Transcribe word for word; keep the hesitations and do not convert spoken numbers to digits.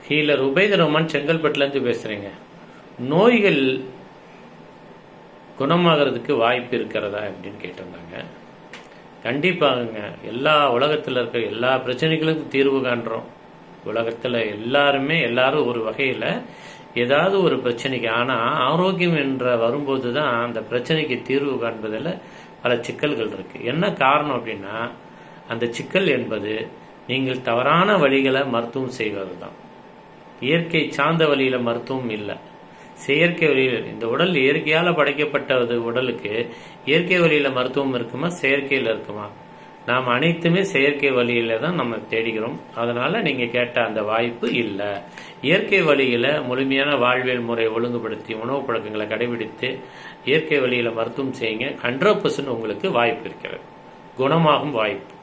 Healer Ubaid Rahman செங்கல்பட்டுலேருந்து பேசுகிறேங்க. நோய்கள் குணமாகிறதுக்கு வாய்ப்பு இருக்கிறதா அப்படின்னு கேட்டிருந்தாங்க. கண்டிப்பாங்க. எல்லா உலகத்தில் இருக்கிற எல்லா பிரச்சனைகளுக்கும் தீர்வு காண்றோம். உலகத்தில் எல்லாருமே எல்லாரும் ஒரு வகையில் ஏதாவது ஒரு பிரச்சனைக்கு, ஆனால் ஆரோக்கியம் என்ற வரும்போது தான் அந்த பிரச்சனைக்கு தீர்வு காண்பதில் பல சிக்கல்கள் இருக்குது. என்ன காரணம் அப்படின்னா, அந்த சிக்கல் என்பது நீங்கள் தவறான வழிகளை மருத்துவம் செய்வது தான். இயற்கை சார்ந்த வழியில் மருத்துவம் இல்லை, செயற்கை வழியில். இந்த உடல் இயற்கையால் படைக்கப்பட்டது. உடலுக்கு இயற்கை வழியில் மருத்துவம் இருக்குமா, செயற்கையில் இருக்குமா? நாம் அனைத்துமே செயற்கை வழியில தான் நம்ம தேடிக்கிறோம். அதனால நீங்க கேட்ட அந்த வாய்ப்பு இல்லை. இயற்கை வழியில முழுமையான வாழ்வியல் முறை ஒழுங்குபடுத்தி உணவு பழக்கங்களை கடைபிடித்து இயற்கை வழியில மருத்துவம் செய்யுங்க. ஹண்ட்ரட் பர்சன்ட் உங்களுக்கு வாய்ப்பு இருக்கிறது, குணமாகும் வாய்ப்பு.